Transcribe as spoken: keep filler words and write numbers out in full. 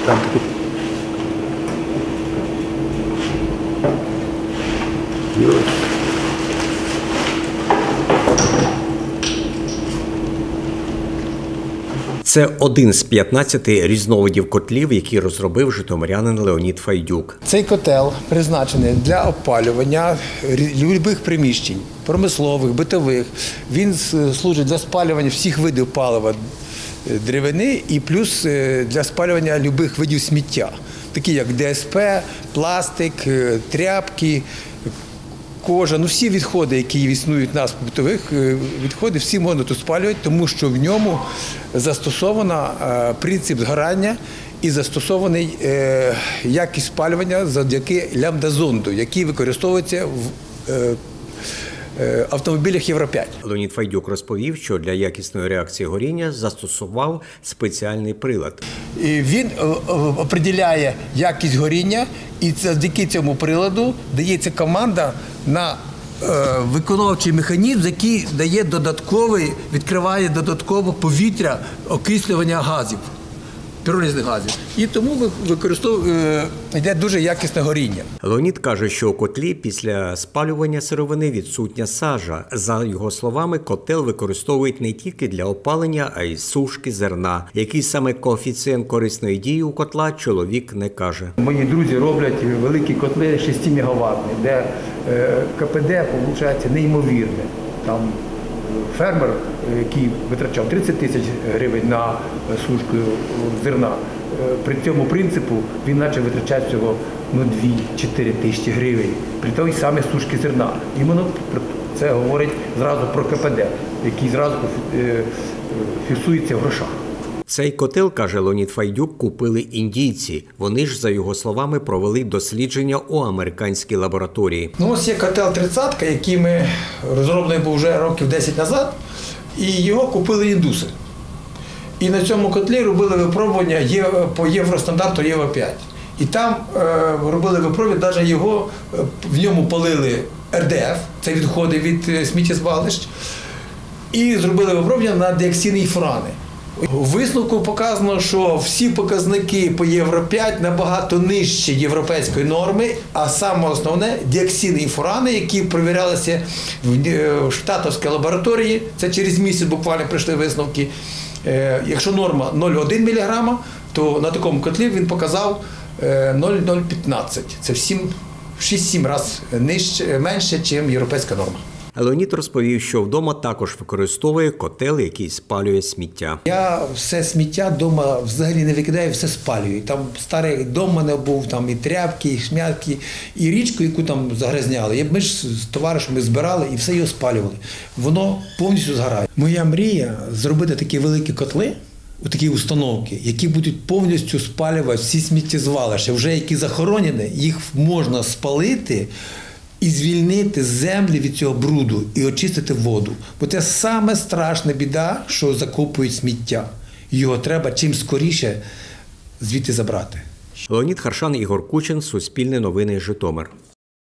Там такі. Це один з п'ятнадцяти різновидів котлів, які розробив житомирянин Леонід Файдюк. Цей котел призначений для опалювання будь-яких приміщень, промислових, битових. Він служить для спалювання всіх видів палива деревини і плюс для спалювання будь-яких видів сміття, такі як ДСП, пластик, тряпки, кожа, ну всі відходи, які існують у нас, битових відходи, всі можна тут спалювати, тому що в ньому застосовано принцип згорання і застосований якість спалювання завдяки лямбда-зонду, який використовується в автомобілях Євро п'ять. Леонід Файдюк розповів, що для якісної реакції горіння застосував спеціальний прилад. І він определяє якість горіння, і завдяки цьому приладу дається команда на виконавчий механізм, який дає додатковий, відкриває додаткове повітря окислювання газів, піролізних газів. І тому використовує, йде дуже якісне горіння. Леонід каже, що у котлі після спалювання сировини відсутня сажа. За його словами, котел використовують не тільки для опалення, а й сушки зерна. Який саме коефіцієнт корисної дії у котла, чоловік не каже. Мої друзі роблять великі котли шість мегаваттні, де КПД, виходить, неймовірне. Там фермер, який витрачав тридцять тисяч гривень на сушку зерна, при цьому принципу він наче витрачає всього ну, дві-чотири тисячі гривень при той самій сушці зерна. Іменно це говорить зразу про КПД, який зразу фіксується в грошах. Цей котел, каже Леонід Файдюк, купили індійці. Вони ж, за його словами, провели дослідження у американській лабораторії. Ну, ось є котел тридцятка, який ми розроблений був вже років десять назад, і його купили індуси. І на цьому котлі робили випробування по євростандарту Євро п'ять. І там е, робили випробування, навіть його, в ньому палили ер де еф, це відходи від сміттєзвалищ, і зробили випробування на діоксини і фурани. У висновку показано, що всі показники по Євро п'ять набагато нижче європейської норми, а саме основне – діоксини і фурани, які перевірялися в штатовській лабораторії, це через місяць буквально прийшли висновки. Якщо норма нуль цілих одна міліграма, то на такому котлі він показав нуль цілих п'ятнадцять. Це в шість-сім разів нижче, менше, ніж європейська норма. Леонід розповів, що вдома також використовує котел, який спалює сміття. Я все сміття вдома взагалі не викидаю, все спалюю. Там старий дом у мене був, там і тряпки, і шмятки, і річку, яку там загрязняли. Ми ж з товаришами збирали і все його спалювали. Воно повністю згорає. Моя мрія – зробити такі великі котли, такі установки, які будуть повністю спалювати всі сміттєзвалища. Вже які захоронені, їх можна спалити і звільнити землі від цього бруду і очистити воду. Бо це саме страшна біда, що закопують сміття. Його треба чим скоріше звідти забрати. Леонід Харшан, Ігор Кучин, Суспільне новини, Житомир.